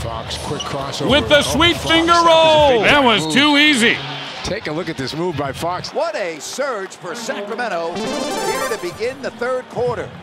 Fox, quick crossover. With the sweet finger roll. That was too easy. Take a look at this move by Fox. What a surge for Sacramento here to begin the third quarter.